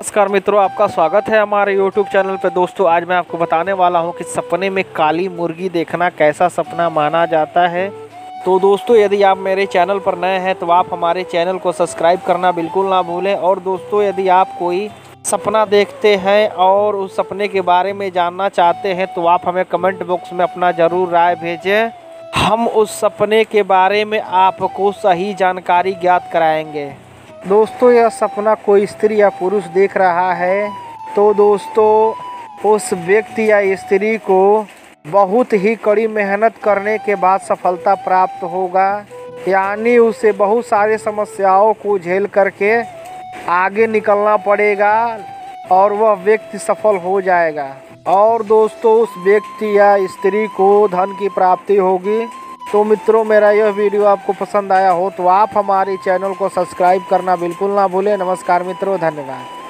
नमस्कार मित्रों, आपका स्वागत है हमारे YouTube चैनल पे। दोस्तों, आज मैं आपको बताने वाला हूं कि सपने में काली मुर्गी देखना कैसा सपना माना जाता है। तो दोस्तों, यदि आप मेरे चैनल पर नए हैं तो आप हमारे चैनल को सब्सक्राइब करना बिल्कुल ना भूलें। और दोस्तों, यदि आप कोई सपना देखते हैं और उस सपने के बारे में जानना चाहते हैं तो आप हमें कमेंट बॉक्स में अपना ज़रूर राय भेजें। हम उस सपने के बारे में आपको सही जानकारी ज्ञात कराएंगे। दोस्तों, यह सपना कोई स्त्री या पुरुष देख रहा है तो दोस्तों उस व्यक्ति या स्त्री को बहुत ही कड़ी मेहनत करने के बाद सफलता प्राप्त होगा, यानी उसे बहुत सारी समस्याओं को झेल करके आगे निकलना पड़ेगा और वह व्यक्ति सफल हो जाएगा। और दोस्तों, उस व्यक्ति या स्त्री को धन की प्राप्ति होगी। तो मित्रों, मेरा यह वीडियो आपको पसंद आया हो तो आप हमारे चैनल को सब्सक्राइब करना बिल्कुल ना भूलें। नमस्कार मित्रों, धन्यवाद।